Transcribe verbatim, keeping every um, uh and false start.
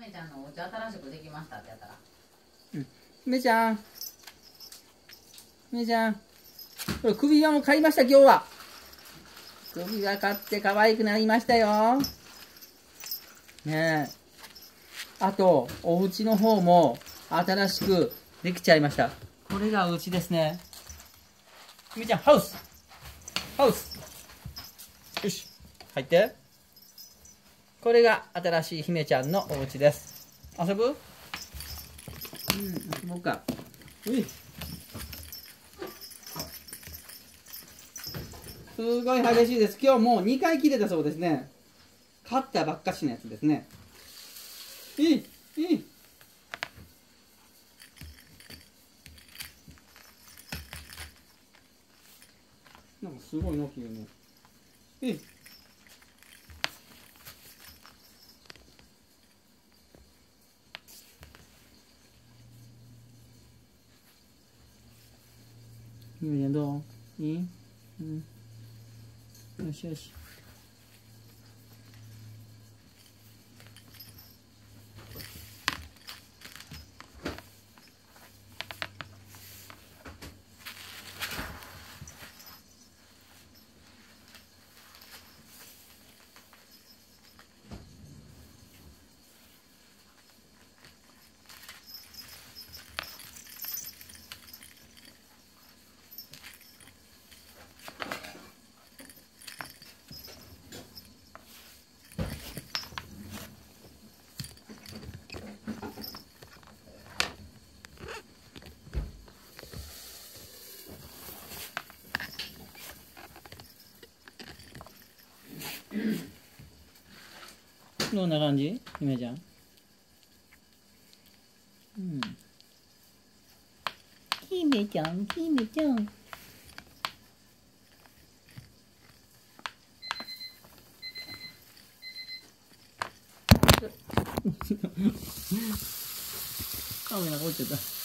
めちゃんのお家新しくできましたってやったら。 うん。めちゃん。めちゃん。これ首輪も買いました、今日は。首輪買って可愛くなりましたよ。ねえ。あと、お家の方も新しくできちゃいました。これがお家ですね。めちゃん、ハウスハウスよし、入って。これが新しい姫ちゃんのお家です。遊ぶ？うん、遊ぼうか。うい。すごい激しいです。今日もうにかい切れたそうですね。買ったばっかしのやつですね。いい、いい。なんかすごいの急に。いい。姫ちゃんどう？いい？うん。よしよし。どんな感じ？姫ちゃん。うん。姫ちゃん、姫ちゃん。カメラが落ちちゃった。